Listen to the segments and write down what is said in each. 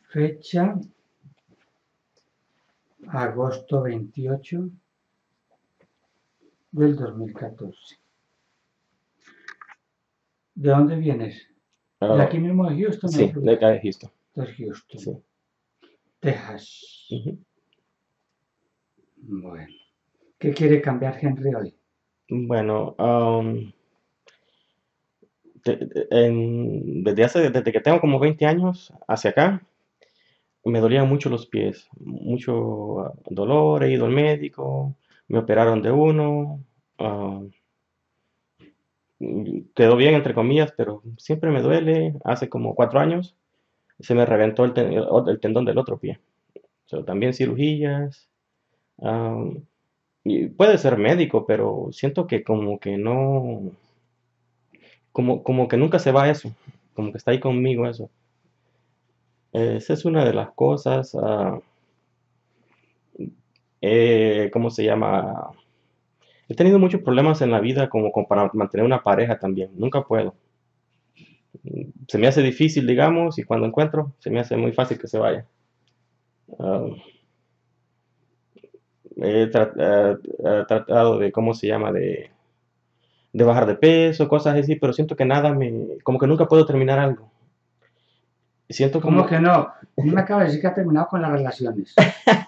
Fecha agosto 28 del 2014. ¿De dónde vienes? ¿De aquí mismo de Houston? Sí, de acá de Houston. De Houston, Sí. Texas. Ujú. Bueno, ¿qué quiere cambiar Henry hoy? Bueno, desde que tengo como 20 años hacia acá, me dolían mucho los pies, mucho dolor, he ido al médico, me operaron de uno, ah, quedó bien entre comillas, pero siempre me duele. Hace como 4 años se me reventó el tendón del otro pie. So, también cirugías, ah, y puede ser médico, pero siento que como que no, como que nunca se va eso, como que está ahí conmigo eso. Esa es una de las cosas. ¿Cómo se llama? He tenido muchos problemas en la vida como para mantener una pareja también. Nunca puedo. Se me hace difícil, digamos, y cuando encuentro, se me hace muy fácil que se vaya. Ah, he tratado de, ¿cómo se llama? De bajar de peso, cosas así, pero siento que nada como que nunca puedo terminar algo. Siento ¿Cómo como, que no? No me acaba de decir que ha terminado con las relaciones.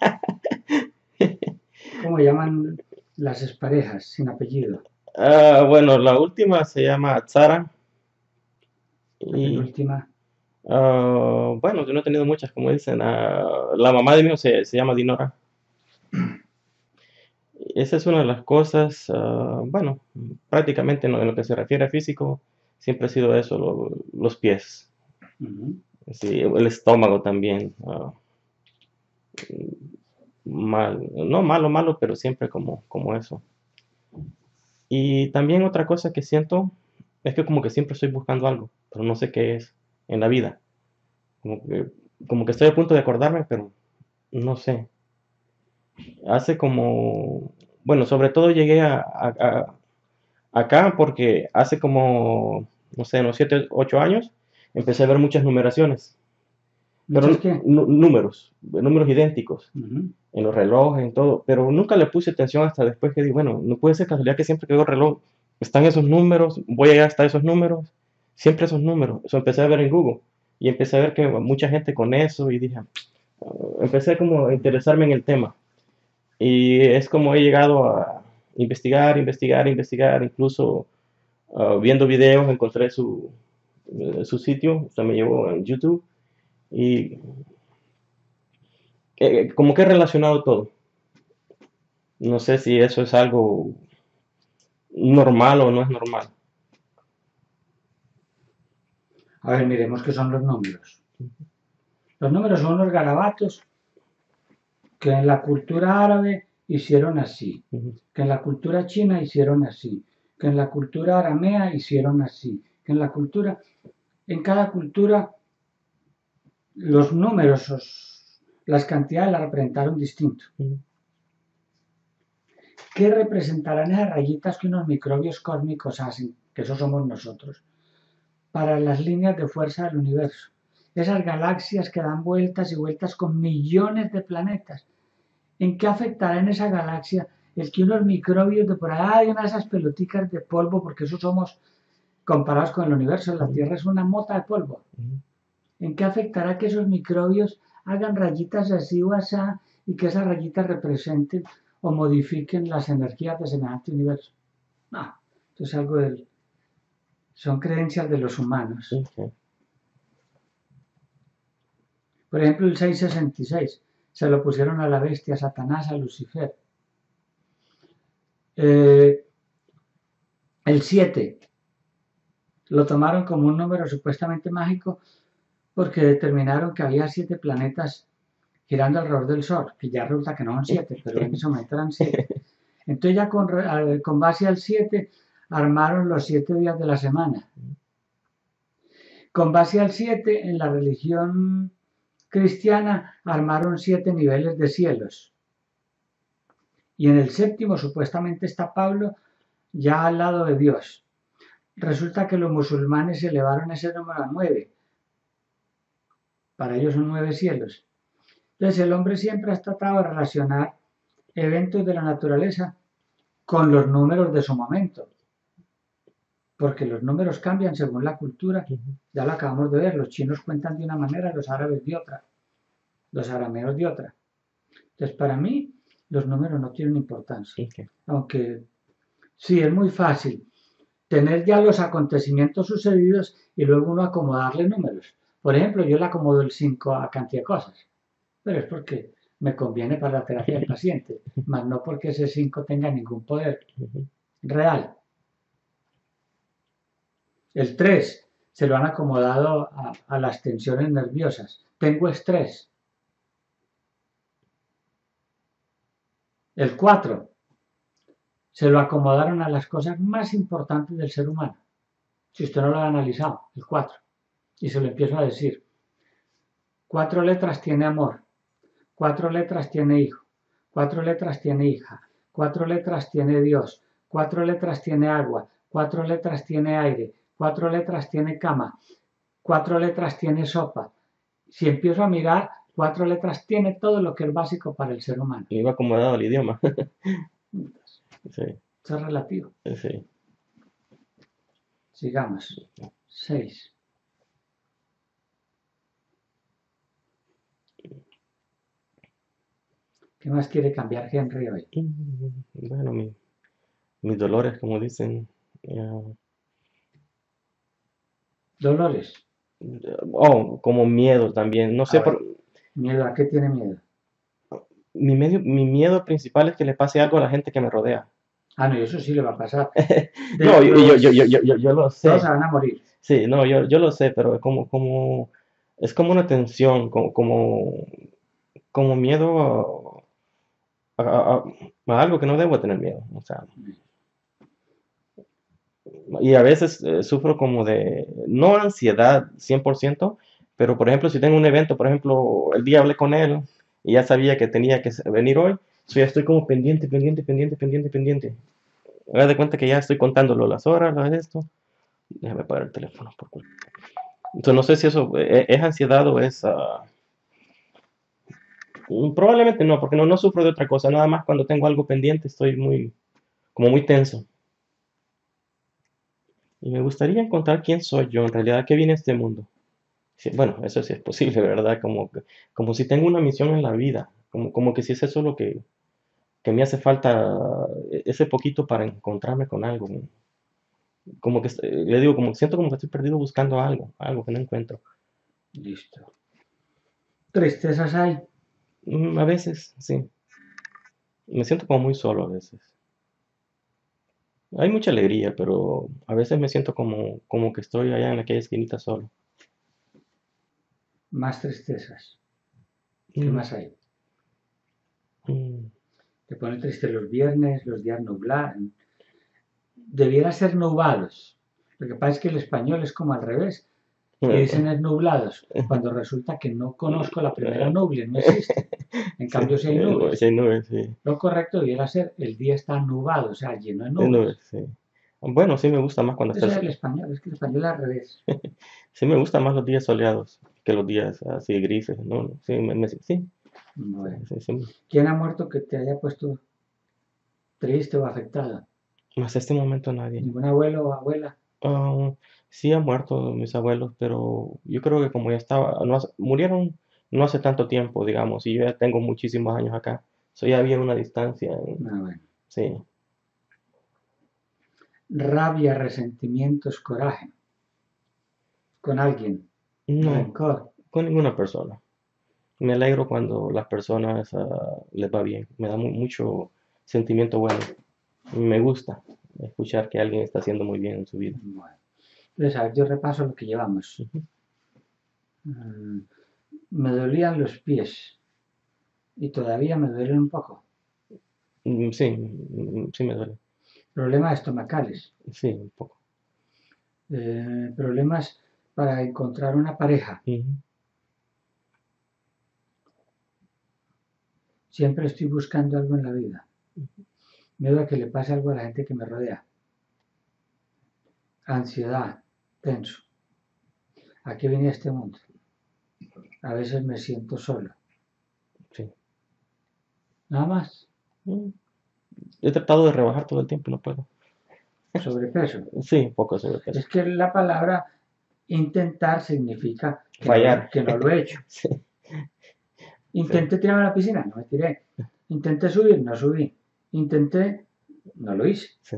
¿Cómo llaman las exparejas sin apellido? bueno, la última se llama Sara La y penúltima. bueno, yo no he tenido muchas, como dicen. La mamá de mi hijo se llama Dinora. Esa es una de las cosas. Bueno, prácticamente en lo que se refiere a físico, siempre ha sido eso, los pies. Uh-huh. Sí, el estómago también. No malo, malo, pero siempre como eso. Y también otra cosa que siento es que como que siempre estoy buscando algo, pero no sé qué es en la vida. Como que, como que estoy a punto de acordarme, pero no sé. Hace como, bueno, sobre todo llegué acá porque hace como, no sé, unos 7, 8 años, empecé a ver muchas numeraciones, pero ¿Muchas qué? números idénticos Uh-huh. en los relojes, en todo, pero nunca le puse atención hasta después que dije, bueno, no puede ser casualidad que siempre que veo el reloj están esos números, voy a llegar hasta esos números, siempre esos números. Eso empecé a ver en Google y empecé a ver que mucha gente con eso y dije, empecé como a interesarme en el tema. Y es como he llegado a investigar, investigar, investigar, incluso viendo videos encontré su sitio, o sea, me llevó en YouTube y como que he relacionado todo. No sé si eso es algo normal o no es normal. A ver, miremos qué son los números. Los números son unos garabatos que en la cultura árabe hicieron así, Ujú. que en la cultura china hicieron así, que en la cultura aramea hicieron así, que en la cultura, en cada cultura los números, las cantidades las representaron distinto. Ujú. ¿Qué representarán esas rayitas que unos microbios cósmicos hacen, que eso somos nosotros, para las líneas de fuerza del universo? Esas galaxias que dan vueltas y vueltas con millones de planetas. ¿En qué afectará en esa galaxia el que unos microbios de por ahí, una de esas pelotitas de polvo, porque eso somos comparados con el universo, la Ujú. Tierra es una mota de polvo? ¿En qué afectará que esos microbios hagan rayitas así o así y que esas rayitas representen o modifiquen las energías de semejante universo? No, esto es algo del, son creencias de los humanos. Okay. Por ejemplo, el 666 se lo pusieron a la bestia, a Satanás, a Lucifer. Eh, el 7 lo tomaron como un número supuestamente mágico porque determinaron que había 7 planetas girando alrededor del Sol, que ya resulta que no son 7, pero en ese momento eran 7. Entonces ya con base al 7 armaron los 7 días de la semana. Con base al 7 en la religión cristiana armaron 7 niveles de cielos. Y en el séptimo supuestamente está Pablo ya al lado de Dios. Resulta que los musulmanes elevaron ese número a 9 Para ellos son 9 cielos. Entonces el hombre siempre ha tratado de relacionar eventos de la naturaleza con los números de su momento. Porque los números cambian según la cultura. Ya lo acabamos de ver, los chinos cuentan de una manera, los árabes de otra, los arameos de otra. Entonces, para mí, los números no tienen importancia. Okay. Aunque sí, es muy fácil tener ya los acontecimientos sucedidos y luego uno acomodarle números. Por ejemplo, yo le acomodo el 5 a cantidad de cosas, pero es porque me conviene para la terapia del paciente, más no porque ese 5 tenga ningún poder real. El 3 se lo han acomodado a las tensiones nerviosas. Tengo estrés. El 4 se lo acomodaron a las cosas más importantes del ser humano. Si usted no lo ha analizado, el 4. Y se lo empiezo a decir. 4 letras tiene amor. 4 letras tiene hijo. 4 letras tiene hija. 4 letras tiene Dios. 4 letras tiene agua. 4 letras tiene aire. 4 letras tiene cama. 4 letras tiene sopa. Si empiezo a mirar, 4 letras tiene todo lo que es básico para el ser humano. Y iba acomodado el idioma. Sí, Eso es relativo. sí. Sigamos. 6. ¿Qué más quiere cambiar Henry hoy? Bueno, mis dolores, como dicen. Dolores. Como miedo también. No sé, A ver, ¿miedo a qué tiene miedo? mi miedo principal es que le pase algo a la gente que me rodea. Ah, no, eso sí le va a pasar. No, yo lo sé. Todos se van a morir. Sí, no, yo lo sé, pero es como una tensión, como miedo a algo que no debo tener miedo. O sea, y a veces sufro como de, no ansiedad 100%, pero por ejemplo, si tengo un evento, por ejemplo, el día hablé con él y ya sabía que tenía que venir hoy, ya estoy como pendiente. Haga de cuenta que ya estoy contándolo las horas, lo de esto. Déjame apagar el teléfono por culo. Entonces no sé si eso es ansiedad o es... probablemente no, porque no sufro de otra cosa. Nada más cuando tengo algo pendiente estoy como muy tenso. Y me gustaría encontrar quién soy yo, en realidad, qué viene a este mundo. Sí, bueno, eso sí es posible, ¿verdad? Como si tengo una misión en la vida. Como que si es eso lo que me hace falta, ese poquito para encontrarme con algo. Como que, le digo, siento como que estoy perdido buscando algo que no encuentro. Listo. ¿Tristezas hay? A veces, sí. Me siento como muy solo a veces. Hay mucha alegría, pero a veces me siento como que estoy allá en aquella esquinita solo. Más tristezas. ¿Qué Mm, más hay? mm, Te pone triste los viernes, los días nublados. Debiera ser nublados. Lo que pasa es que el español es como al revés. Y dicen es nublados, cuando resulta que no conozco la primera nubla, no existe. En Sí, cambio, si hay nubes. sí hay nubes, sí. Lo correcto debiera ser el día está nublado, o sea, lleno de Hay nubes. nubes, sí. Bueno, sí me gusta más cuando está Eso es el español, es que el español es al revés. Sí me gustan más los días soleados que los días así grises, ¿no? Sí, sí, Bueno. sí. ¿Quién ha muerto que te haya puesto triste o afectado? Más este momento nadie. ¿Ningún abuelo o abuela? Ah, sí han muerto mis abuelos, pero yo creo que como ya estaba, murieron no hace tanto tiempo, digamos, y yo ya tengo muchísimos años acá. So ya había una distancia, Bueno. sí. Rabia, resentimientos, coraje. Con alguien. No, Rencor. con ninguna persona. Me alegro cuando las personas les va bien. Me da mucho sentimiento bueno. Me gusta escuchar que alguien está haciendo muy bien en su vida. Bueno. Entonces, a ver, yo repaso lo que llevamos. Ujú. Me dolían los pies y todavía me duelen un poco. Sí, sí me duele. Problemas estomacales. Sí, un poco. Problemas para encontrar una pareja. Ujú. Siempre estoy buscando algo en la vida. Miedo a que le pase algo a la gente que me rodea. Ansiedad, tenso. ¿A qué venía este mundo? A veces me siento solo. Sí. Nada más. Mm, He tratado de rebajar todo el tiempo y no puedo. Sobrepeso. Sí, un poco de sobrepeso. Es que la palabra intentar significa Fallar. que no lo he hecho. Sí, sí, Intenté tirarme a la piscina, no me tiré. Intenté subir, no subí. Intenté, no lo hice. sí,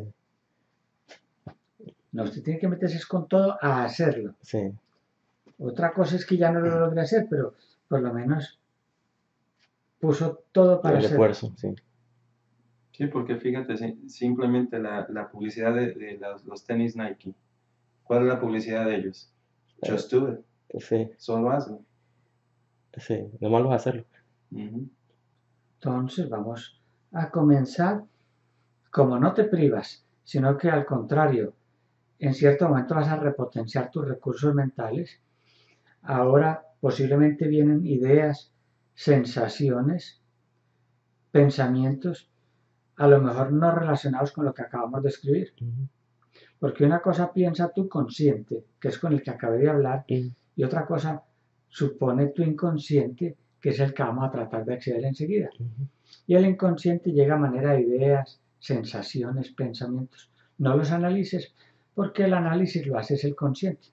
No, usted tiene que meterse con todo a hacerlo. sí. Otra cosa es que ya no lo logré hacer, pero por lo menos puso todo para El hacerlo. esfuerzo, sí. Sí, porque fíjate, simplemente la publicidad de los tenis Nike. ¿Cuál es la publicidad de ellos? Just do it. Sí, Solo hazlo. sí. Lo malo es hacerlo. Ujú. Entonces vamos a comenzar, como no te privas, sino que al contrario, en cierto momento vas a repotenciar tus recursos mentales. Ahora posiblemente vienen ideas, sensaciones, pensamientos, a lo mejor no relacionados con lo que acabamos de escribir. Ujú. Porque una cosa piensa tu consciente, que es con el que acabé de hablar, Mm, y otra cosa supone tu inconsciente, que es el que vamos a tratar de acceder enseguida. ujú. Y el inconsciente llega a manera de ideas, sensaciones, pensamientos. No los analices, porque el análisis lo hace el consciente.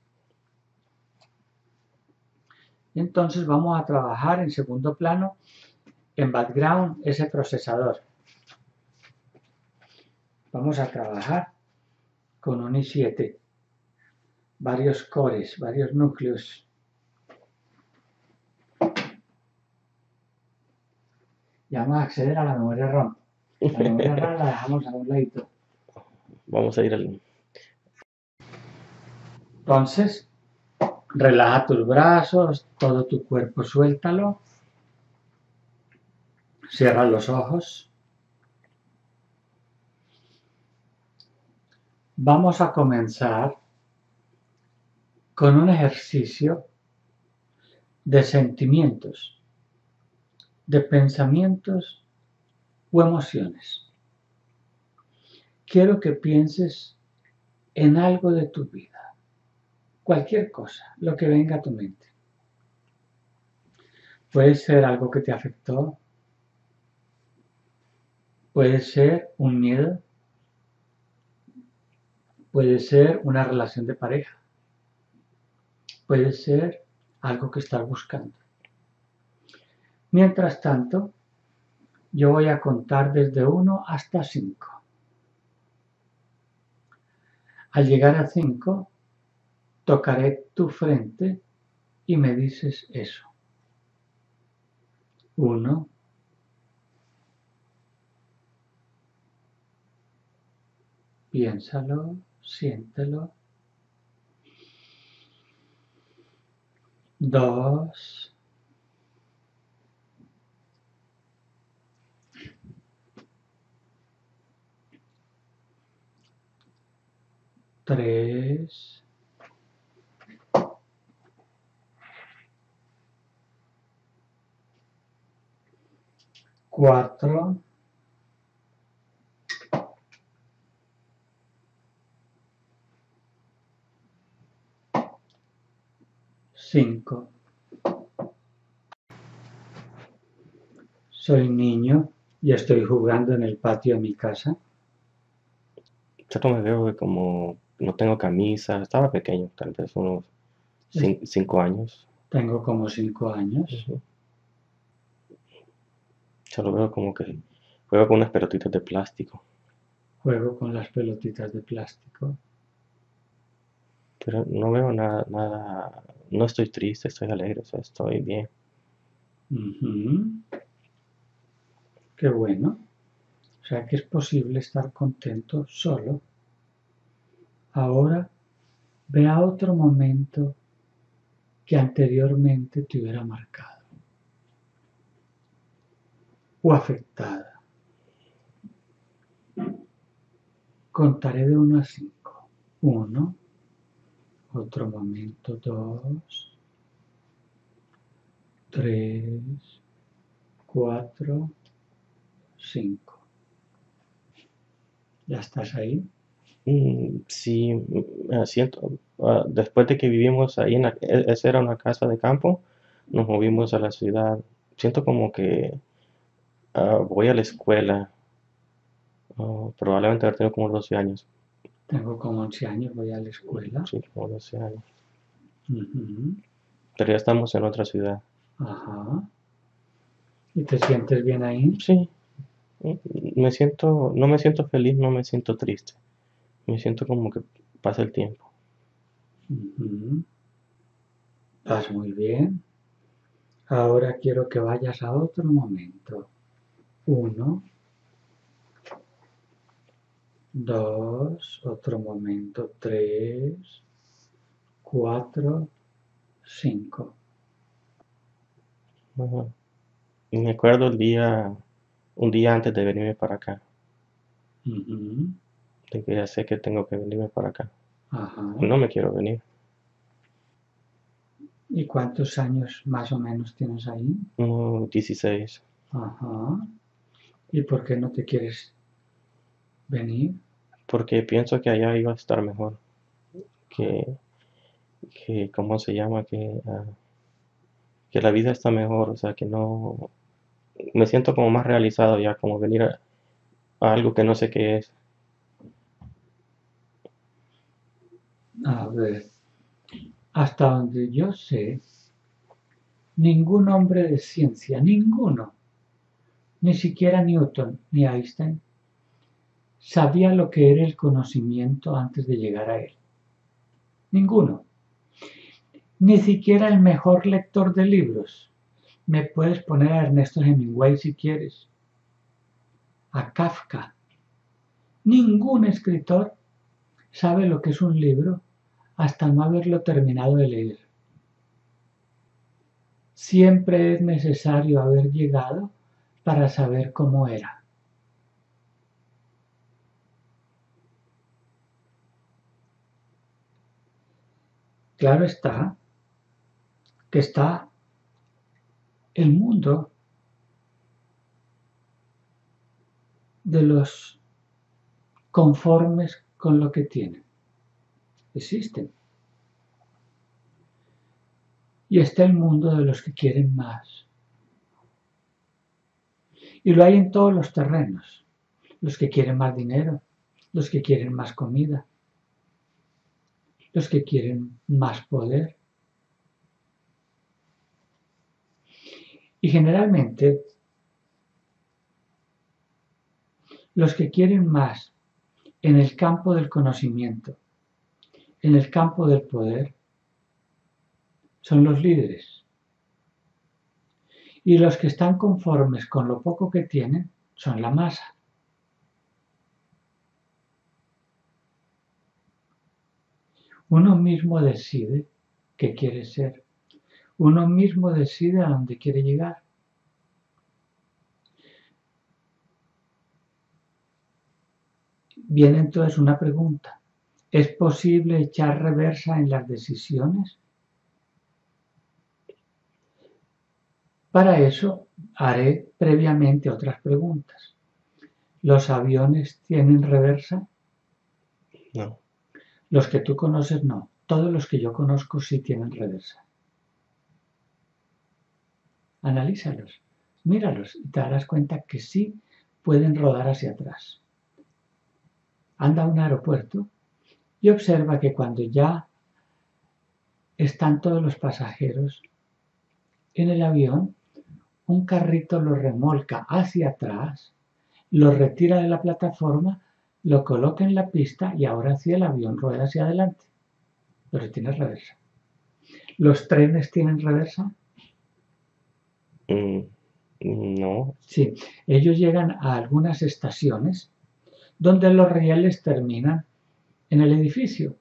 Entonces vamos a trabajar en segundo plano, en background, ese procesador. Vamos a trabajar con un i7, varios cores, varios núcleos. Y vamos a acceder a la memoria RAM. La memoria RAM la dejamos a un ladito. Vamos a ir al... Entonces, relaja tus brazos, todo tu cuerpo, suéltalo. Cierra los ojos. Vamos a comenzar con un ejercicio de sentimientos, de pensamientos o emociones. Quiero que pienses en algo de tu vida, cualquier cosa, lo que venga a tu mente. Puede ser algo que te afectó, puede ser un miedo, puede ser una relación de pareja, puede ser algo que estás buscando. Mientras tanto, yo voy a contar desde 1 hasta 5. Al llegar a 5, tocaré tu frente y me dices eso. 1, piénsalo, siéntelo. 2, 3, 4, 5. Soy niño y estoy jugando en el patio de mi casa. Yo me veo que como no tengo camisa, estaba pequeño, tal vez unos Es- 5 años. Tengo como 5 años. Ujú. Yo lo veo como que juego con unas pelotitas de plástico, Juego con las pelotitas de plástico. pero no veo nada, no estoy triste, estoy alegre, o sea, estoy bien. Ujú. Qué bueno. O sea que es posible estar contento solo. Ahora ve a otro momento que anteriormente te hubiera marcado o afectada. Contaré de 1 a 5. 1, otro momento 2, 3, 4, 5. ¿Ya estás ahí? Sí, me siento, después de que vivimos ahí, esa era una casa de campo, nos movimos a la ciudad. Siento como que voy a la escuela, probablemente haber tenido como 12 años. Tengo como 11 años, voy a la escuela. Sí, como 12 años. Ujú. Pero ya estamos en otra ciudad. Ajá. ¿Y te sientes bien ahí? Sí, no me siento feliz, no me siento triste. Me siento como que pasa el tiempo. Ujú. Vas muy bien. Ahora quiero que vayas a otro momento. 1, 2, otro momento. 3, 4, 5. Ajá. Y me acuerdo un día antes de venirme para acá, Ujú. de que ya sé que tengo que venirme para acá. Ajá. No me quiero venir. ¿Y cuántos años más o menos tienes ahí? 16. Ajá. ¿Y por qué no te quieres venir? Porque pienso que allá iba a estar mejor. Que, ¿cómo se llama? Que la vida está mejor. O sea, que no. Me siento como más realizado ya, como venir a algo que no sé qué es. A ver, hasta donde yo sé, ningún hombre de ciencia, ninguno, ni siquiera Newton ni Einstein, sabía lo que era el conocimiento antes de llegar a él. Ninguno. Ni siquiera el mejor lector de libros. Me puedes poner a Ernesto Hemingway si quieres. A Kafka. Ningún escritor sabe lo que es un libro hasta no haberlo terminado de leer. Siempre es necesario haber llegado para saber cómo era. Claro está que está el mundo de los conformes con lo que tienen. Existen. Y está el mundo de los que quieren más. Y lo hay en todos los terrenos. Los que quieren más dinero, los que quieren más comida, los que quieren más poder. Y generalmente los que quieren más en el campo del conocimiento, en el campo del poder, son los líderes. Y los que están conformes con lo poco que tienen son la masa. Uno mismo decide qué quiere ser. Uno mismo decide a dónde quiere llegar. Viene entonces una pregunta. ¿Es posible echar reversa en las decisiones? Para eso haré previamente otras preguntas. ¿Los aviones tienen reversa? No. Los que tú conoces no. Todos los que yo conozco sí tienen reversa. Analízalos, míralos y te darás cuenta que sí pueden rodar hacia atrás. Anda a un aeropuerto y observa que cuando ya están todos los pasajeros en el avión, un carrito lo remolca hacia atrás, lo retira de la plataforma, lo coloca en la pista y ahora sí el avión rueda hacia adelante. Pero tiene reversa. ¿Los trenes tienen reversa? Mm, no. Sí, ellos llegan a algunas estaciones donde los rieles terminan en el edificio.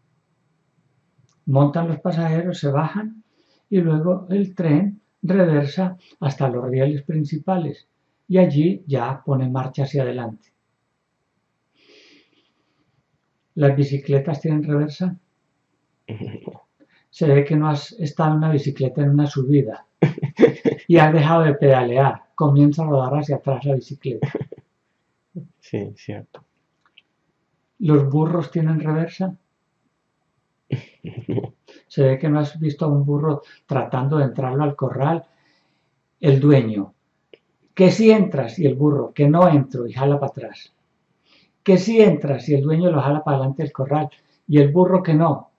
Montan los pasajeros, se bajan y luego el tren reversa hasta los rieles principales y allí ya pone marcha hacia adelante. ¿Las bicicletas tienen reversa? Se ve que no has estado en una bicicleta en una subida y has dejado de pedalear. Comienza a rodar hacia atrás la bicicleta. Sí, cierto. ¿Los burros tienen reversa? No. Se ve que no has visto a un burro tratando de entrarlo al corral. El dueño, que si entras, y el burro, que no entro, y jala para atrás. Que si entras, y el dueño lo jala para adelante del corral, y el burro que no,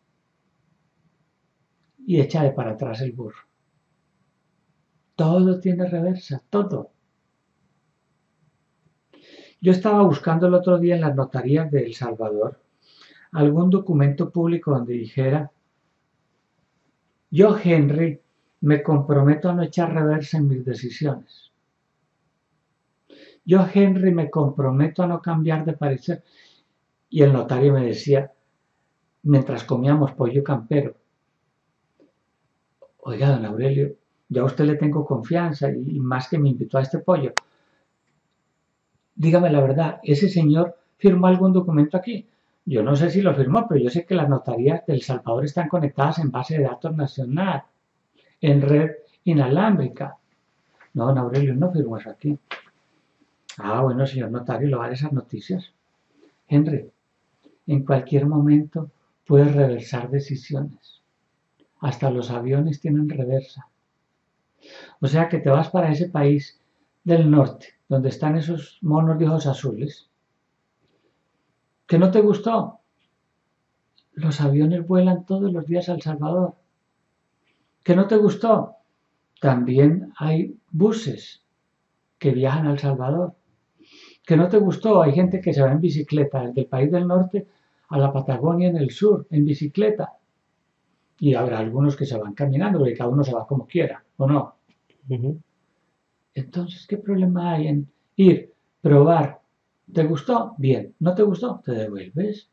y echa de para atrás el burro. Todo tiene reversa, todo. Yo estaba buscando el otro día en las notarías de El Salvador algún documento público donde dijera: yo, Henry, me comprometo a no echar reversa en mis decisiones. Yo, Henry, me comprometo a no cambiar de parecer. Y el notario me decía, mientras comíamos pollo campero: oiga, don Aurelio, ya a usted le tengo confianza y más que me invitó a este pollo. Dígame la verdad, ¿ese señor firmó algún documento aquí? Yo no sé si lo firmó, pero yo sé que las notarías de El Salvador están conectadas en base de datos nacional, en red inalámbrica. No, don Aurelio no firmó eso aquí. Ah, bueno, señor notario, lo vale esas noticias. Henry, en cualquier momento puedes reversar decisiones. Hasta los aviones tienen reversa. O sea que te vas para ese país del norte, donde están esos monos de ojos azules. ¿Que no te gustó? Los aviones vuelan todos los días a El Salvador. ¿Que no te gustó? También hay buses que viajan a El Salvador. ¿Que no te gustó? Hay gente que se va en bicicleta desde el país del norte a la Patagonia en el sur, en bicicleta. Y habrá algunos que se van caminando, porque cada uno se va como quiera, ¿o no? Entonces, ¿qué problema hay en ir, probar? ¿Te gustó? Bien. ¿No te gustó? Te devuelves.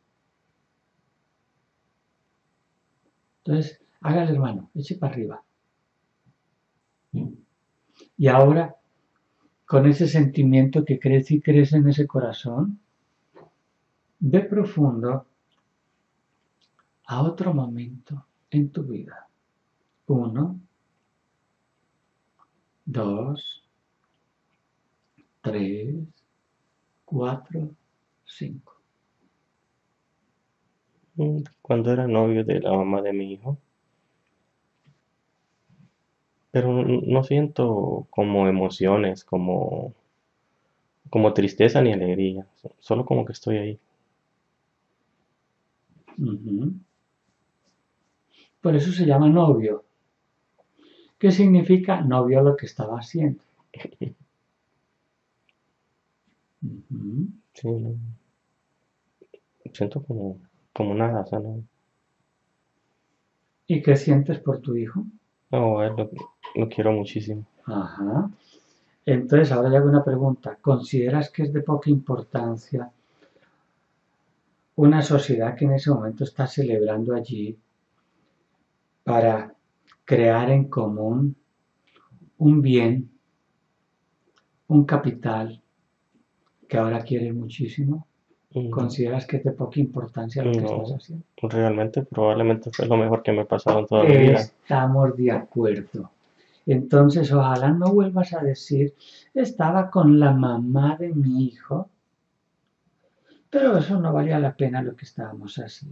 Entonces, hágale, hermano, eche para arriba. Y ahora, con ese sentimiento que crece y crece en ese corazón, ve profundo a otro momento en tu vida. 1, 2, 3, 4, 5. Cuando era novio de la mamá de mi hijo, pero no siento como emociones, como tristeza ni alegría, solo como que estoy ahí. Por eso se llama novio. ¿Qué significa? No vio lo que estaba haciendo. Sí, no. Siento como nada, o sea, no. ¿Y qué sientes por tu hijo? No, a él lo quiero muchísimo. Ajá. Entonces, ahora le hago una pregunta. ¿Consideras que es de poca importancia una sociedad que en ese momento está celebrando allí para crear en común un bien, un capital que ahora quiere muchísimo? ¿Consideras que es de poca importancia lo que estás No, haciendo? realmente probablemente fue lo mejor que me ha pasado en toda mi vida. Estamos de acuerdo. Entonces, ojalá no vuelvas a decir, estaba con la mamá de mi hijo, pero eso no valía la pena lo que estábamos haciendo.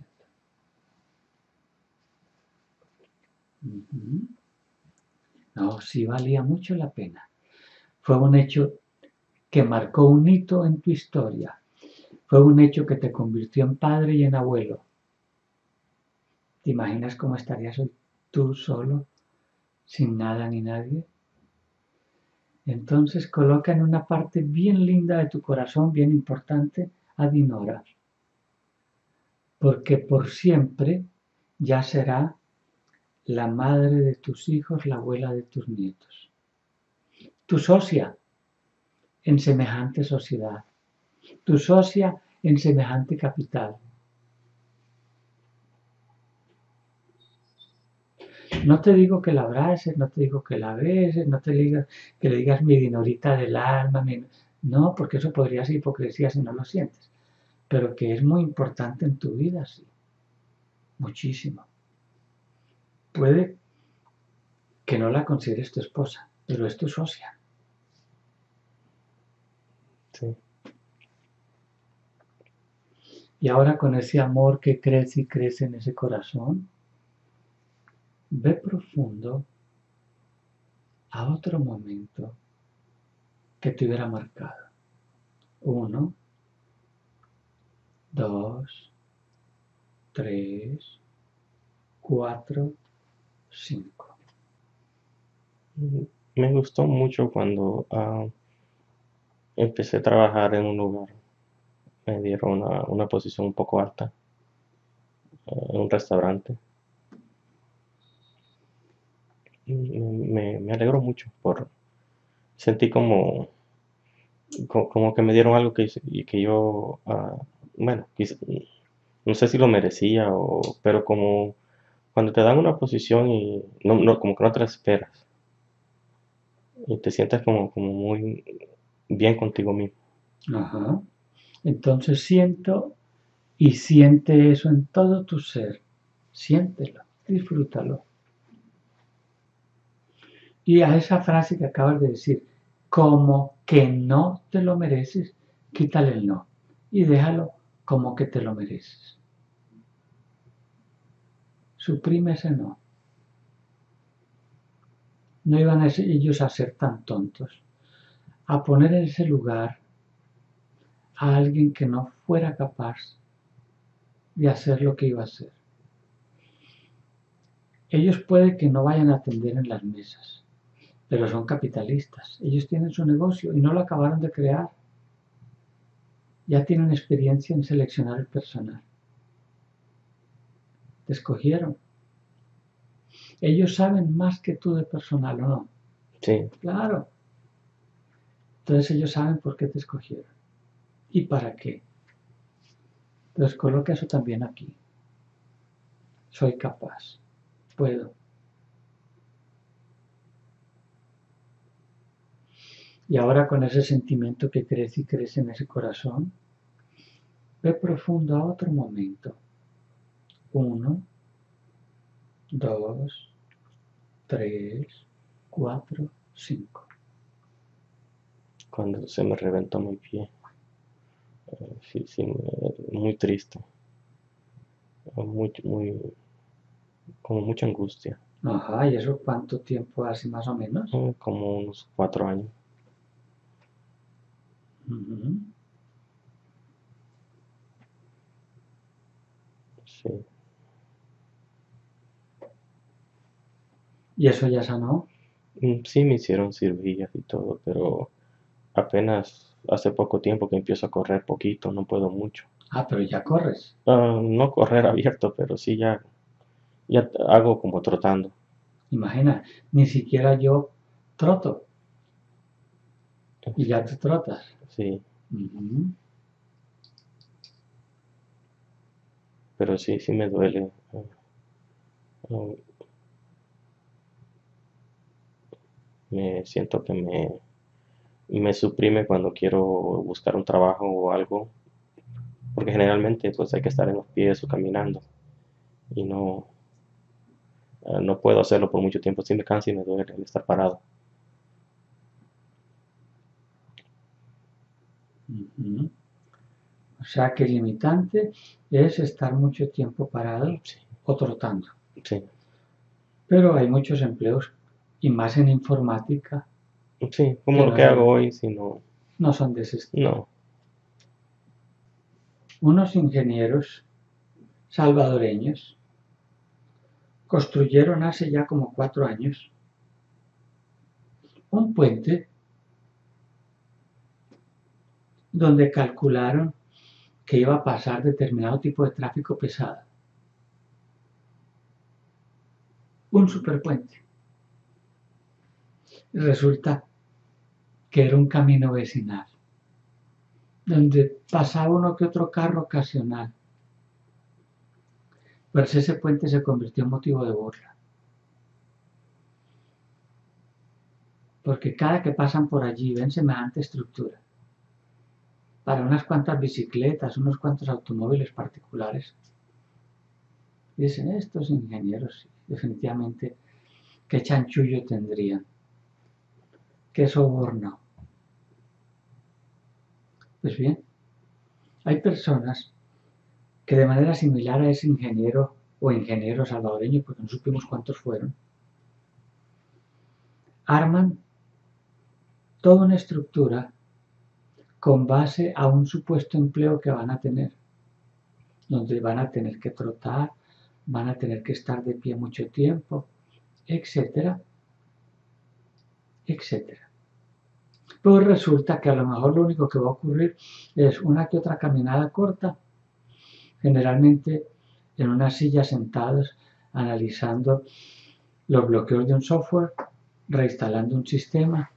No, sí valía mucho la pena. Fue un hecho que marcó un hito en tu historia. Fue un hecho que te convirtió en padre y en abuelo. ¿Te imaginas cómo estarías hoy tú solo, sin nada ni nadie? Entonces coloca en una parte bien linda de tu corazón, bien importante, a Dinora, porque por siempre ya será la madre de tus hijos, la abuela de tus nietos, tu socia en semejante sociedad, tu socia en semejante capital. No te digo que la abraces, no te digo que la beses, no te digo que le digas mi Dinorita del alma, no, porque eso podría ser hipocresía si no lo sientes, pero que es muy importante en tu vida, sí, muchísimo. Puede que no la consideres tu esposa, pero es tu socia. Sí. Y ahora con ese amor que crece y crece en ese corazón, Ve profundo a otro momento que te hubiera marcado. 1, 2, 3, 4, 5. Me gustó mucho cuando empecé a trabajar en un lugar. Me dieron una posición un poco alta en un restaurante. Me alegró mucho sentí como que me dieron algo que yo, bueno, no sé si lo merecía, pero como cuando te dan una posición y como que no te la esperas y te sientes como muy bien contigo mismo. Ajá. Entonces siento y siente eso en todo tu ser. Siéntelo, disfrútalo. Y a esa frase que acabas de decir, como que no te lo mereces, quítale el no y déjalo como que te lo mereces. Suprime ese no. No iban ellos a ser tan tontos, a poner en ese lugar a alguien que no fuera capaz de hacer lo que iba a hacer. Ellos puede que no vayan a atender en las mesas, pero son capitalistas. Ellos tienen su negocio y no lo acabaron de crear. Ya tienen experiencia en seleccionar el personal. Te escogieron. Ellos saben más que tú de personal, ¿o no? Sí, Claro. Entonces ellos saben por qué te escogieron y para qué. Entonces coloca eso también aquí. Soy capaz. Puedo. Y ahora con ese sentimiento que crece y crece en ese corazón, ve profundo a otro momento. 1, 2, 3, 4, 5. cuando se me reventó mi pie. Sí, sí, muy triste, muy, como mucha angustia. Ajá, ¿y eso cuánto tiempo hace más o menos? Como unos 4 años. Ujú. Sí. ¿Y eso ya sanó? Sí me hicieron cirugías y todo, pero apenas hace poco tiempo que empiezo a correr poquito, no puedo mucho. Ah, pero ya corres. No correr abierto, pero sí ya hago como trotando. Imagina, ni siquiera yo troto y ya te trotas. Sí, Ujú. pero sí me duele. Eh, Me siento que me suprime cuando quiero buscar un trabajo o algo, porque generalmente pues hay que estar en los pies o caminando y no puedo hacerlo por mucho tiempo. Sí me cansa y me duele el estar parado. Ujú. O sea que el limitante es estar mucho tiempo parado Sí, o trotando. sí, Pero hay muchos empleos, y más en informática, sí, como que lo que hago hoy, si no, no son de ese estilo. no, Unos ingenieros salvadoreños construyeron hace ya como 4 años un puente donde calcularon que iba a pasar determinado tipo de tráfico pesado. Un superpuente. Y resulta que era un camino vecinal, donde pasaba uno que otro carro ocasional. Pues ese puente se convirtió en motivo de burla, porque cada que pasan por allí ven semejante estructura. Para unas cuantas bicicletas, unos cuantos automóviles particulares. Y dicen, estos ingenieros, definitivamente, qué chanchullo tendrían, qué soborno. Pues bien, hay personas que de manera similar a ese ingeniero o ingenieros salvadoreños, porque no supimos cuántos fueron, arman toda una estructura con base a un supuesto empleo que van a tener, donde van a tener que trotar, van a tener que estar de pie mucho tiempo, etcétera, etcétera. Pues resulta que a lo mejor lo único que va a ocurrir es una que otra caminada corta, generalmente en una silla sentados analizando los bloqueos de un software, reinstalando un sistema.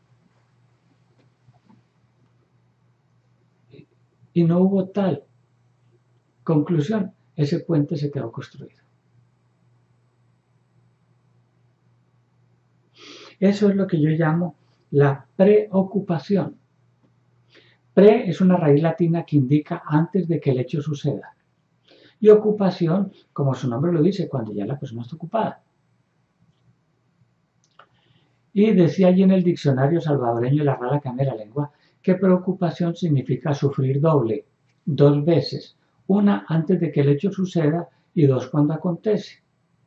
Y no hubo tal. Conclusión, ese puente se quedó construido. Eso es lo que yo llamo la preocupación. Pre es una raíz latina que indica antes de que el hecho suceda. Y ocupación, como su nombre lo dice, cuando ya la persona está ocupada. Y decía allí en el diccionario salvadoreño de la Real Academia de la Lengua que preocupación significa sufrir doble, dos veces, una antes de que el hecho suceda y dos cuando acontece.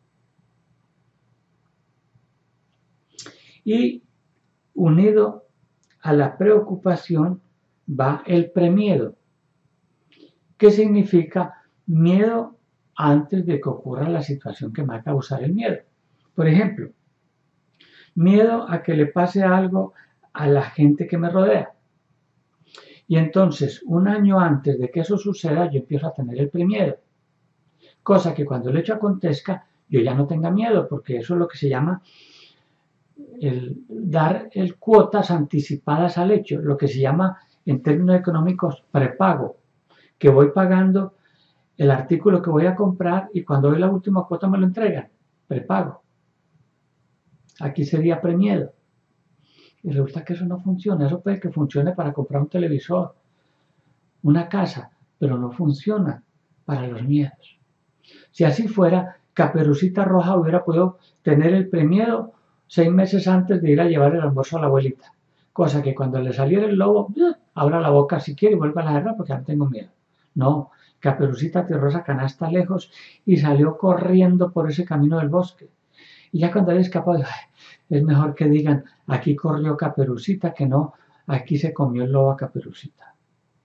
Y unido a la preocupación va el premiedo, que significa miedo antes de que ocurra la situación que me va a causar el miedo. Por ejemplo, miedo a que le pase algo a la gente que me rodea. Y entonces, un año antes de que eso suceda, yo empiezo a tener el premiedo. Cosa que cuando el hecho acontezca, yo ya no tenga miedo, porque eso es lo que se llama el dar cuotas anticipadas al hecho, lo que se llama en términos económicos prepago, que voy pagando el artículo que voy a comprar y cuando doy la última cuota me lo entregan, prepago. Aquí sería premiedo. Y resulta que eso no funciona. Eso puede que funcione para comprar un televisor, una casa, pero no funciona para los miedos. Si así fuera, Caperucita Roja hubiera podido tener el premiedo 6 meses antes de ir a llevar el almuerzo a la abuelita. Cosa que cuando le saliera el lobo, abra la boca si quiere y vuelva a la guerra porque no tengo miedo. No, Caperucita tiró esa canasta lejos y salió corriendo por ese camino del bosque. Y ya cuando había escapado, es mejor que digan, aquí corrió Caperucita, que no, aquí se comió el lobo a Caperucita.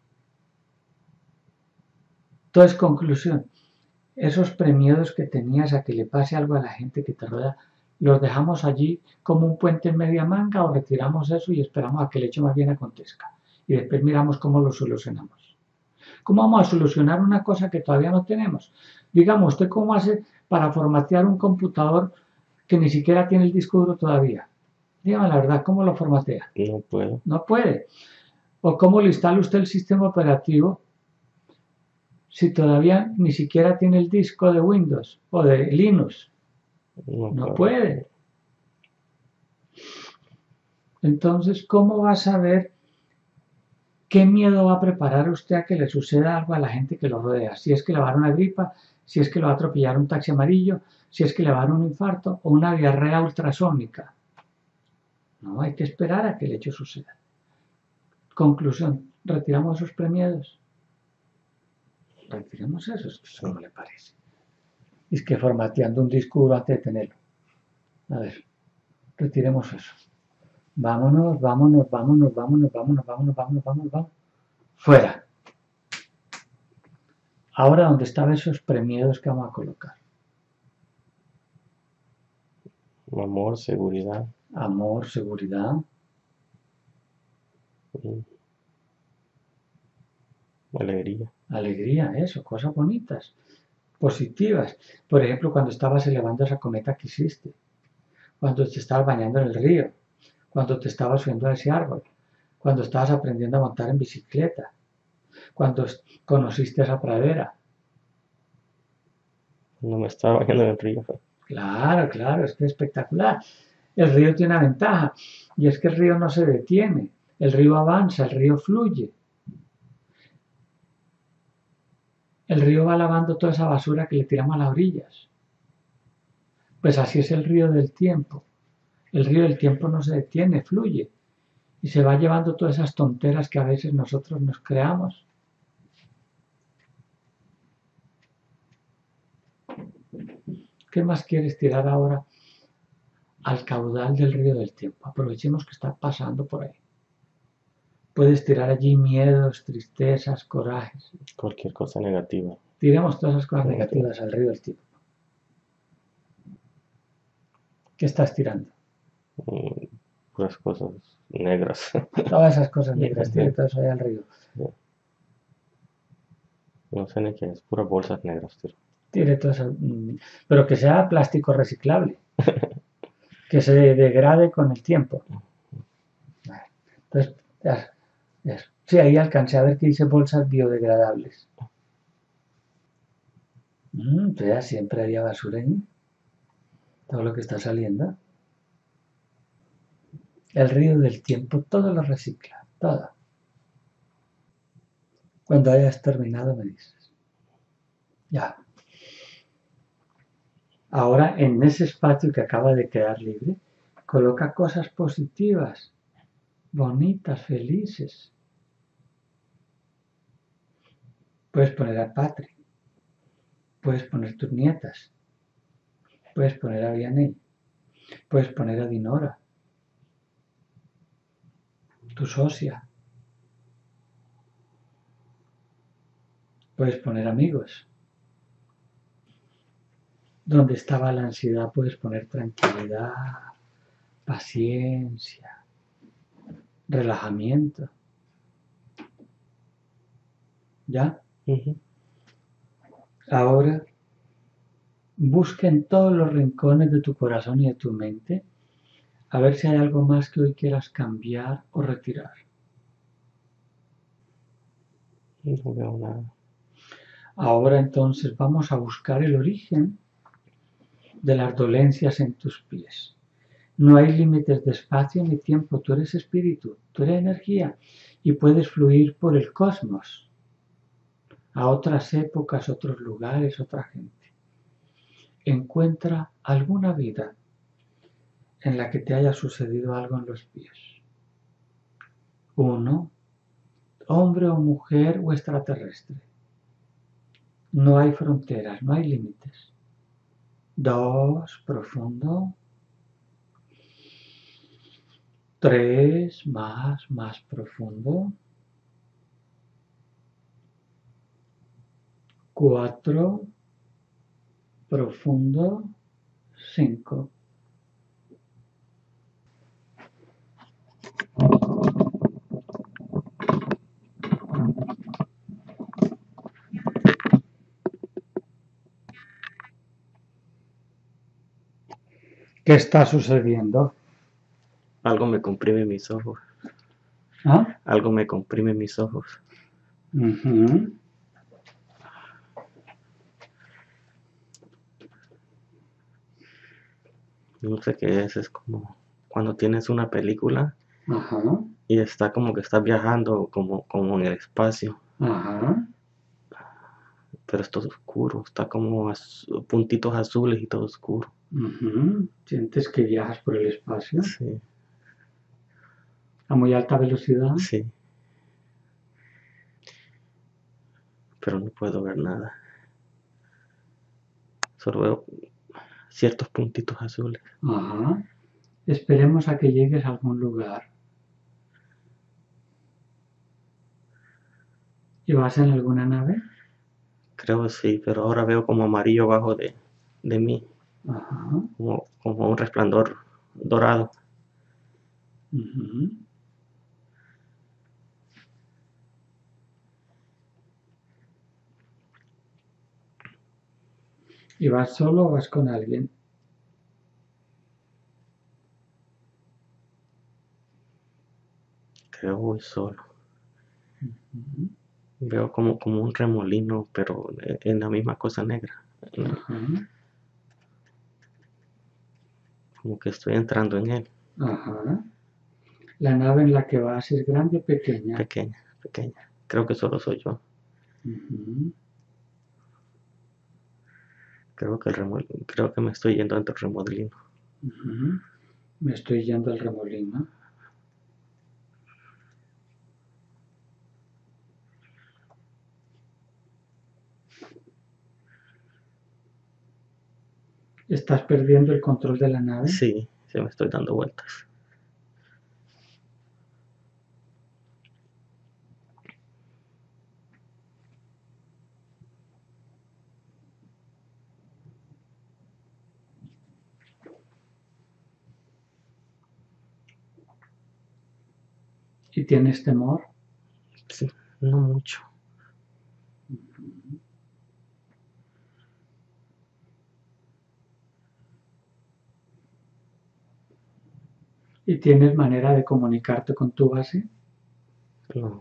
Entonces, conclusión, esos premios que tenías a que le pase algo a la gente que te rodea, los dejamos allí como un puente en media manga o retiramos eso y esperamos a que el hecho más bien acontezca. Y después miramos cómo lo solucionamos. ¿Cómo vamos a solucionar una cosa que todavía no tenemos? Digamos, ¿usted cómo hace para formatear un computador que ni siquiera tiene el disco duro todavía? Dígame la verdad, ¿cómo lo formatea? No puedo. No puede. ¿O cómo le instala usted el sistema operativo si todavía ni siquiera tiene el disco de Windows o de Linux? No puede. Entonces, ¿cómo va a saber qué miedo va a preparar usted a que le suceda algo a la gente que lo rodea? Si es que le va a dar una gripa, si es que le va a atropellar un taxi amarillo, si es que le va a dar un infarto o una diarrea ultrasónica. No, hay que esperar a que el hecho suceda. Conclusión, ¿retiramos esos premios? Retiremos esos, ¿cómo le parece? Es que formateando un disco duro antes de tenerlo. A ver, retiremos eso. Vámonos, vámonos, vámonos, vámonos, vámonos, vámonos, vámonos, vámonos, vámonos. Fuera. Ahora, ¿dónde estaban esos premios que vamos a colocar? Amor, seguridad. Amor, seguridad. Alegría. Alegría, eso, cosas bonitas, positivas. Por ejemplo, cuando estabas elevando esa cometa que hiciste, cuando te estabas bañando en el río, cuando te estabas subiendo a ese árbol, cuando estabas aprendiendo a montar en bicicleta, cuando conociste esa pradera. No me estaba bañando en el río. Claro, claro, es que es espectacular. El río tiene una ventaja y es que el río no se detiene, el río avanza, el río fluye. El río va lavando toda esa basura que le tiramos a las orillas. Pues así es el río del tiempo. El río del tiempo no se detiene, fluye. Y se va llevando todas esas tonteras que a veces nosotros nos creamos. ¿Qué más quieres tirar ahora al caudal del río del tiempo? Aprovechemos que está pasando por ahí. Puedes tirar allí miedos, tristezas, corajes. Cualquier cosa negativa. Tiremos todas esas cosas negativas al río del tiempo. ¿Qué estás tirando? Puras cosas negras. Todas esas cosas negras, tire todo eso ahí al río. No sé ni qué es, puras bolsas negras, tío. Tire todo eso, pero que sea plástico reciclable, que se degrade con el tiempo. Entonces, eso. Sí, ahí alcancé a ver que dice bolsas biodegradables. Ya siempre había basura ahí. Todo lo que está saliendo. El río del tiempo todo lo recicla, todo. Cuando hayas terminado me dices. Ya. Ahora en ese espacio que acaba de quedar libre, coloca cosas positivas, bonitas, felices. Puedes poner a Patrick, puedes poner tus nietas, puedes poner a Vianney, puedes poner a Dinora, tu socia, puedes poner amigos. Donde estaba la ansiedad puedes poner tranquilidad, paciencia, relajamiento. ¿Ya? Ahora busca en todos los rincones de tu corazón y de tu mente a ver si hay algo más que hoy quieras cambiar o retirar. No veo nada. Ahora entonces vamos a buscar el origen de las dolencias en tus pies. No hay límites de espacio ni tiempo, tú eres espíritu, tú eres energía y puedes fluir por el cosmos a otras épocas, otros lugares, otra gente. Encuentra alguna vida en la que te haya sucedido algo en los pies. 1. Hombre o mujer o extraterrestre. No hay fronteras, no hay límites. 2. Profundo. 3. Más profundo. 4. Profundo. 5. ¿Qué está sucediendo? Algo me comprime mis ojos. ¿Ah? Algo me comprime mis ojos. Uh-huh. No sé qué es como cuando tienes una película Ajá. y está como que estás viajando como en el espacio, Ajá. pero es todo oscuro, está como puntitos azules y todo oscuro. Uh-huh. ¿Sientes que viajas por el espacio? Sí, ¿A muy alta velocidad? sí, pero no puedo ver nada. Solo veo ciertos puntitos azules. Ajá. Esperemos a que llegues a algún lugar. ¿Y vas en alguna nave? Creo sí, pero ahora veo como amarillo abajo de mí, Ajá. como un resplandor dorado. Uh-huh. ¿Y vas solo o vas con alguien? Creo voy solo. Uh-huh. Veo como un remolino, pero en la misma cosa negra. Ajá. Como que estoy entrando en él. Ajá. ¿La nave en la que vas es grande o pequeña? Pequeña, pequeña. Creo que solo soy yo. Uh-huh. Creo que me estoy yendo dentro del remolino. Uh-huh. Me estoy yendo al remolino. ¿Estás perdiendo el control de la nave? Sí, se me estoy dando vueltas. ¿Y tienes temor? Sí, no mucho. ¿Y tienes manera de comunicarte con tu base? No.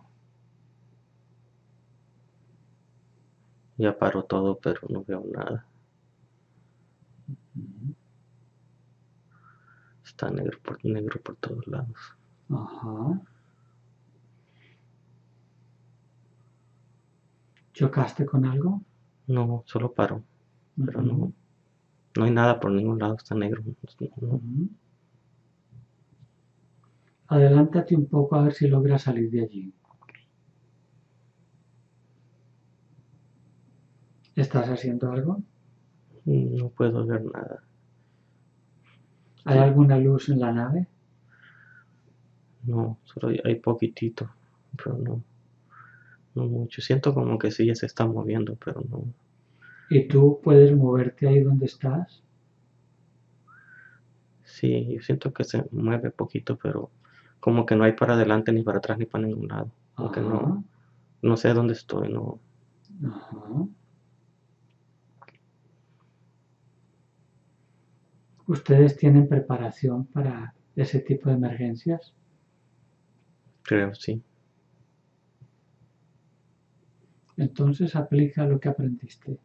Ya paró todo, pero no veo nada. Está negro por todos lados. Ajá. ¿Chocaste con algo? No, solo paró. Pero Ujú. no hay nada por ningún lado, está negro. No. Ujú. Adelántate un poco a ver si logras salir de allí. ¿Estás haciendo algo? No puedo ver nada. ¿Hay alguna luz en la nave? No, solo hay poquitito, pero no mucho. Siento como que sí, ya se está moviendo, pero no. ¿Y tú puedes moverte ahí donde estás? Sí, yo siento que se mueve poquito, pero como que no hay para adelante ni para atrás ni para ningún lado. Como que Ajá. no sé dónde estoy, no. Ajá. ¿Ustedes tienen preparación para ese tipo de emergencias? Creo, sí. Entonces aplica lo que aprendiste.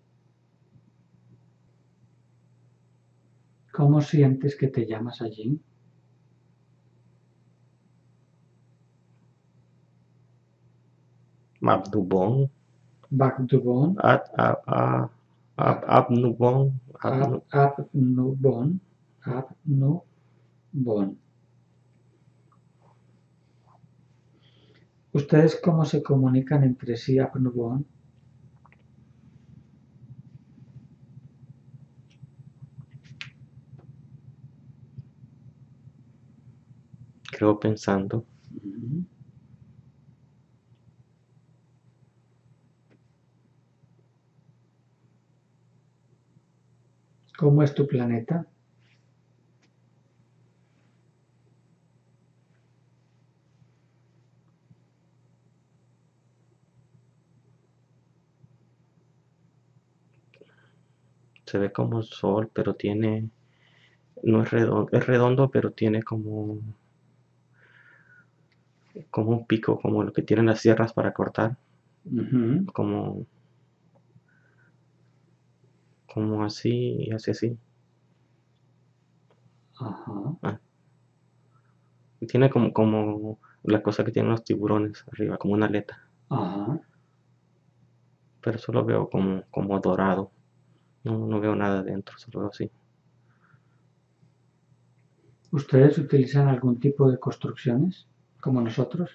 ¿Cómo sientes que te llamas allí? Abnubon, Bagdubon, Abnubon, Abnubon, Abnubon. ¿Ustedes cómo se comunican entre sí, Abnubon? creo pensando. Ujú. ¿Cómo es tu planeta? Se ve como el sol, pero no es redondo, pero tiene como un pico, como lo que tienen las sierras para cortar, Ujú. como, como así, y así. Ajá. Ah, y tiene como la cosa que tienen los tiburones arriba, como una aleta, Ajá. pero solo veo como dorado, no veo nada dentro, solo veo así. ¿Ustedes utilizan algún tipo de construcciones como nosotros?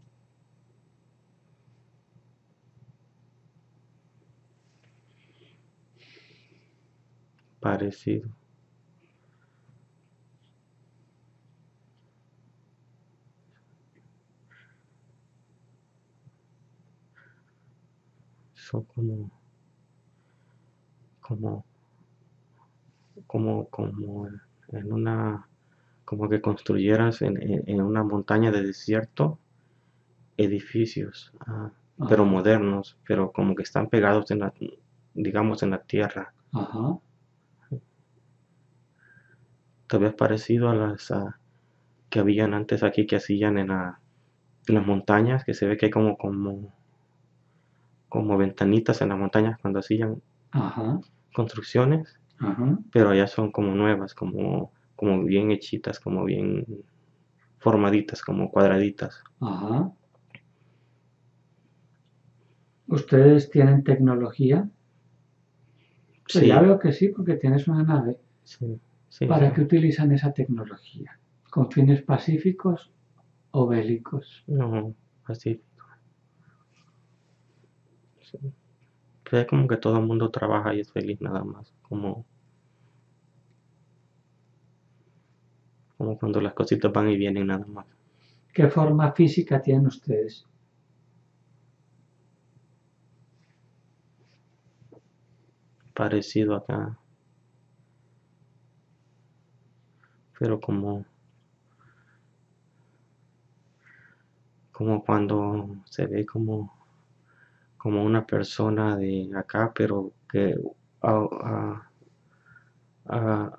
Parecido. Son como, como en una, como que construyeras en una montaña de desierto edificios, pero Ajá. modernos, pero como que están pegados digamos, en la tierra. Ajá. Tal vez parecido a las que habían antes aquí que hacían en las montañas, que se ve que hay como ventanitas en las montañas cuando hacían Ajá. construcciones, Ajá. pero allá son como nuevas, como bien hechitas, como bien formaditas, como cuadraditas. Ajá. ¿Ustedes tienen tecnología? Pues ya Sí, veo que sí, porque tienes una nave. sí, sí, ¿Para qué utilizan esa tecnología? ¿Con fines pacíficos o bélicos? no, así. Sí. Pero es como que todo el mundo trabaja y es feliz nada más, como como cuando las cositas van y vienen nada más. ¿Qué forma física tienen ustedes? Parecido acá, pero como cuando se ve como una persona de acá, pero que ha, ha-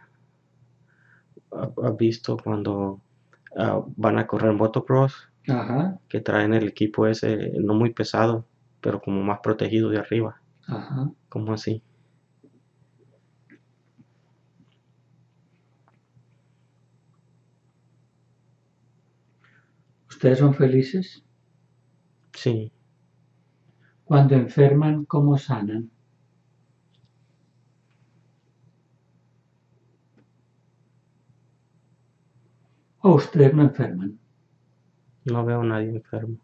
ha visto cuando van a correr motocross, Ajá, que traen el equipo ese no muy pesado, pero como más protegido de arriba, ajá. como así. ¿Ustedes son felices? Sí, Cuando enferman, ¿cómo sanan? ¿O ustedes no enferman? no veo a nadie enfermo.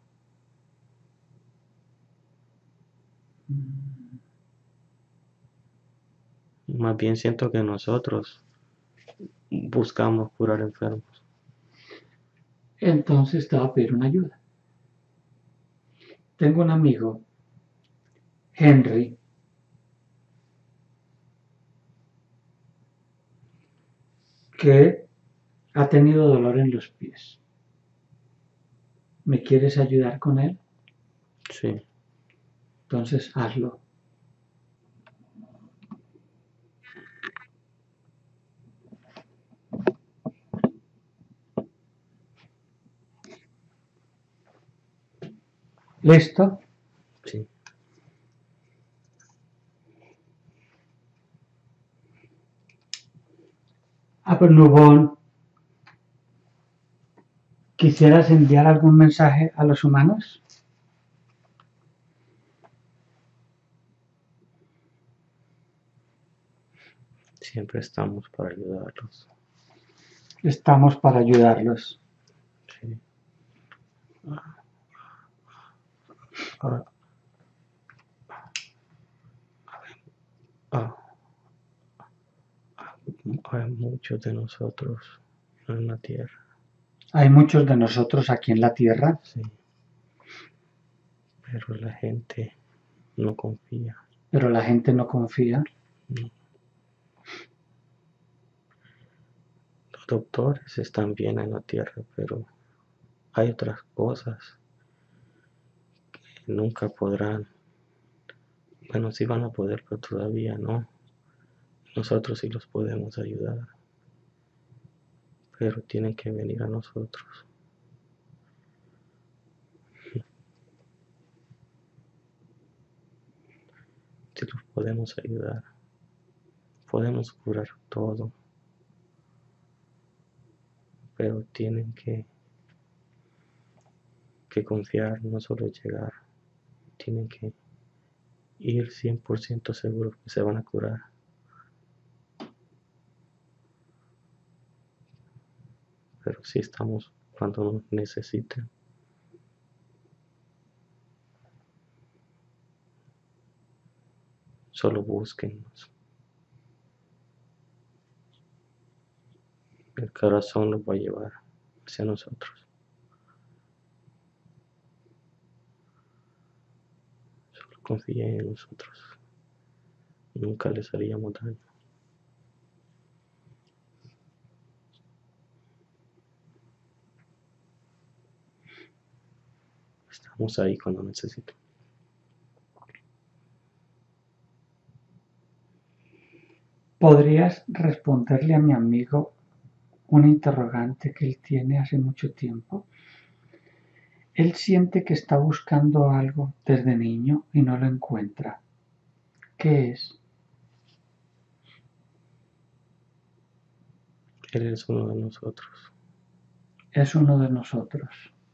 Más bien siento que nosotros buscamos curar enfermos. Entonces te voy a pedir una ayuda. Tengo un amigo, Henry, que ha tenido dolor en los pies. ¿Me quieres ayudar con él? Sí, Entonces hazlo. ¿Listo? sí. Nubón, ¿quisieras enviar algún mensaje a los humanos? Siempre estamos para ayudarlos. Estamos para ayudarlos. Sí. Ah, ah, hay muchos de nosotros en la tierra. Hay muchos de nosotros aquí en la tierra, Sí, pero la gente no confía. pero la gente no confía. No. Los doctores están bien en la tierra, pero hay otras cosas que nunca podrán. Bueno, sí van a poder, pero todavía no. Nosotros sí los podemos ayudar, pero tienen que venir a nosotros. Sí los podemos ayudar, podemos curar todo, pero tienen que confiar, no solo llegar, tienen que ir 100% seguros que se van a curar. Pero sí estamos cuando nos necesiten. Solo búsquennos. El corazón nos va a llevar hacia nosotros. Solo confíen en nosotros. Nunca les haríamos daño. Estamos ahí cuando necesiten. ¿Podrías responderle a mi amigo un interrogante que él tiene hace mucho tiempo? Él siente que está buscando algo desde niño y no lo encuentra. ¿Qué es? Él es uno de nosotros. Es uno de nosotros.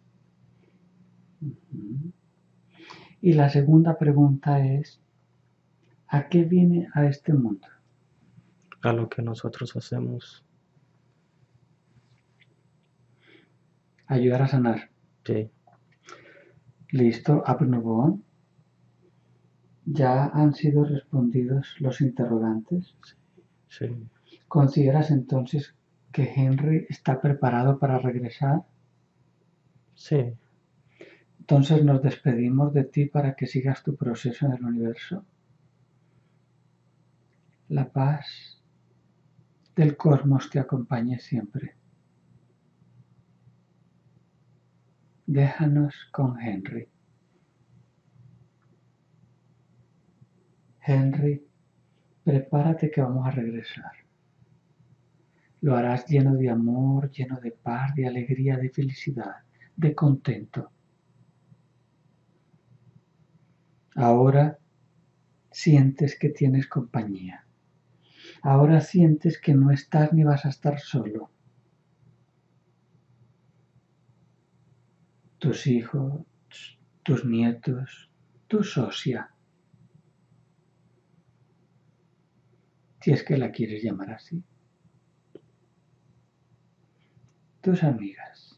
Y la segunda pregunta es, ¿a qué viene a este mundo? A lo que nosotros hacemos, Ayudar a sanar. sí, ¿Listo, Abnubón? ¿Ya han sido respondidos los interrogantes? sí. ¿Consideras entonces que Henry está preparado para regresar. Sí. Entonces nos despedimos de ti para que sigas tu proceso en el universo. La paz del cosmos te acompañe siempre. Déjanos con Henry. Henry, prepárate que vamos a regresar. Lo harás lleno de amor, lleno de paz, de alegría, de felicidad, de contento. Ahora sientes que tienes compañía. Ahora sientes que no estás ni vas a estar solo. Tus hijos, tus nietos, tu socia, si es que la quieres llamar así, tus amigas,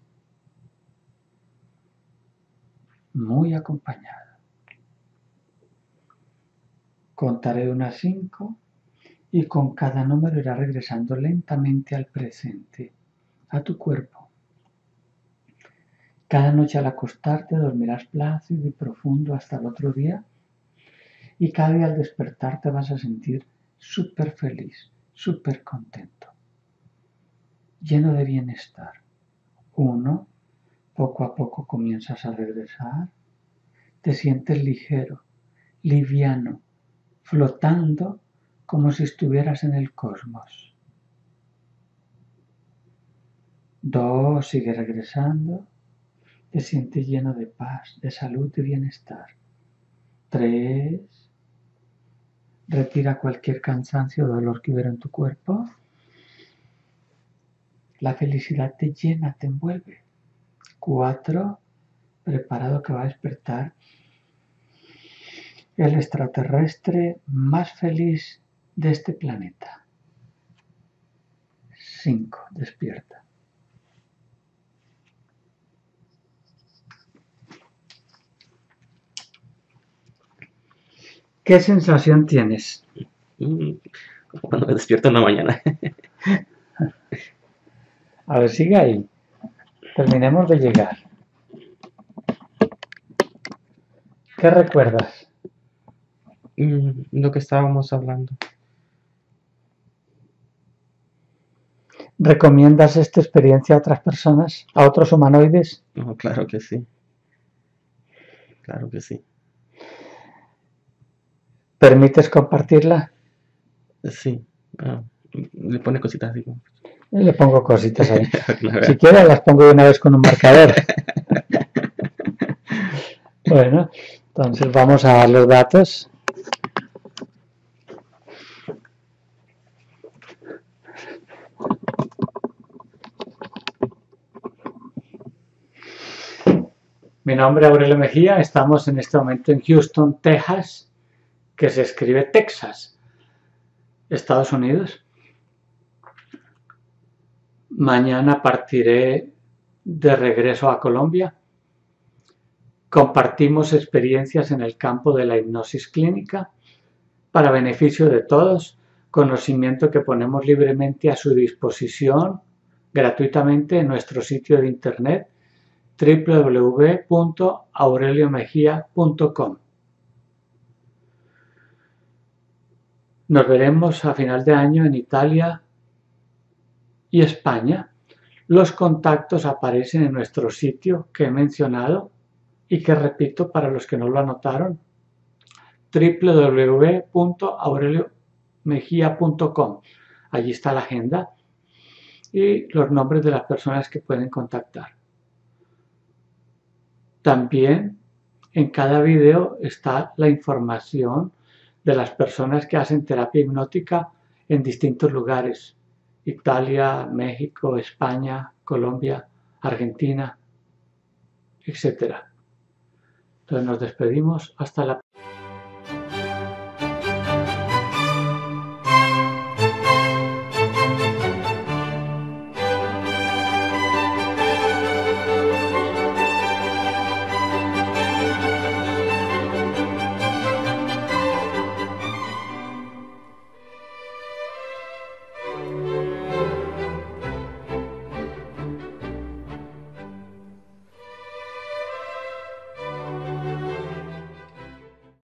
muy acompañada. Contaré de 1 a 5 y con cada número irá regresando lentamente al presente, a tu cuerpo. Cada noche al acostarte dormirás plácido y profundo hasta el otro día y cada día al despertar te vas a sentir súper feliz, súper contento, lleno de bienestar. 1, poco a poco comienzas a regresar, te sientes ligero, liviano, flotando como si estuvieras en el cosmos. 2, sigue regresando, te sientes lleno de paz, de salud, de bienestar. 3, retira cualquier cansancio o dolor que hubiera en tu cuerpo. La felicidad te llena, te envuelve. 4, preparado que va a despertar el extraterrestre más feliz de este planeta. 5, despierta. ¿Qué sensación tienes? Cuando me despierto en la mañana. A ver, sigue ahí. Terminemos de llegar. ¿Qué recuerdas? Lo que estábamos hablando. ¿Recomiendas esta experiencia a otras personas, a otros humanoides? No, claro que sí. Claro que sí. ¿Permites compartirla? Sí. Le pone cositas así como. Le pongo cositas ahí. Claro. Si quieres las pongo de una vez con un marcador. Bueno, entonces vamos a los datos. Mi nombre es Aurelio Mejía, estamos en este momento en Houston, Texas, que se escribe Texas, Estados Unidos. Mañana partiré de regreso a Colombia. Compartimos experiencias en el campo de la hipnosis clínica para beneficio de todos, conocimiento que ponemos libremente a su disposición gratuitamente en nuestro sitio de internet www.aureliomejia.com. Nos veremos a final de año en Italia y España. Los contactos aparecen en nuestro sitio que he mencionado y que repito para los que no lo anotaron, www.aureliomejia.com. Allí está la agenda y los nombres de las personas que pueden contactar. También en cada video está la información de las personas que hacen terapia hipnótica en distintos lugares: Italia, México, España, Colombia, Argentina, etc. Entonces nos despedimos hasta la próxima.